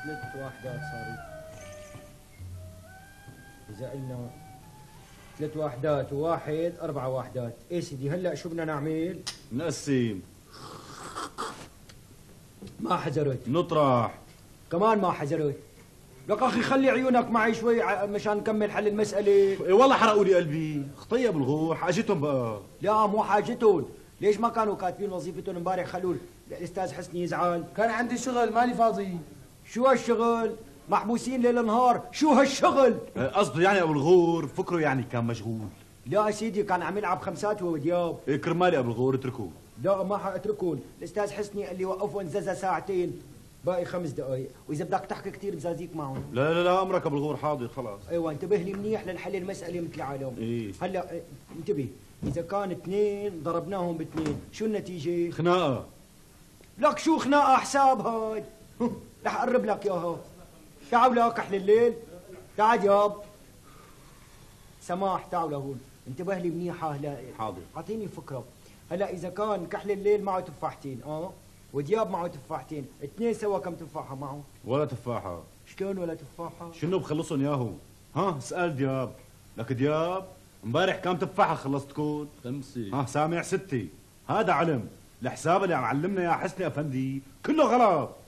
3 وحدات صاروا. إذا قلنا 3 وحدات وواحد 4 وحدات. إيه سيدي هلا شو بدنا نعمل؟ نقسم. ما حزرت. نطرح. كمان ما حزرت. لك أخي خلي عيونك معي شوي مشان نكمل حل المسألة. إيه والله حرقوا لي قلبي، خطية بالغور حاجتهم بقى. لا مو حاجتهم، ليش ما كانوا كاتبين وظيفتهم امبارح خلوا الأستاذ حسني يزعل؟ كان عندي شغل مالي فاضي. شو هالشغل؟ محبوسين ليل نهار، شو هالشغل؟ قصده يعني ابو الغور فكره يعني كان مشغول. لا سيدي كان عم يلعب خمسات هو ودياب. إيه كرمالي ابو الغور اتركوه. لا ما حاتركون، الاستاذ حسني قال لي وقفوا انززة ساعتين، باقي 5 دقائق، واذا بدك تحكي كثير بزازيك معهم. لا لا لا امرك ابو الغور حاضر خلاص. ايوه انتبه لي منيح لنحل المسألة مثل العالم. إيه. هلا انتبه، اذا كان 2 ضربناهم ب2 شو النتيجة؟ خناقة. لك شو خناقة حساب هاي؟ رح اقرب لك اياها. تعال لك احلى الليل. تعال ياب. سماح تعال لهون، انتبه لي منيح هلا. حاضر. اعطيني فكرة. هلا اذا كان كحل الليل معه تفاحتين ودياب معه تفاحتين، 2 سوا كم تفاحة معه؟ ولا تفاحة. شلون ولا تفاحة؟ شنو بخلصهم ياهو؟ ها اسأل دياب. لك دياب امبارح كم تفاحة خلصتكم؟ 5. ها سامع 6. هذا علم. الحساب اللي عم علمنا يا حسني افندي كله غلط.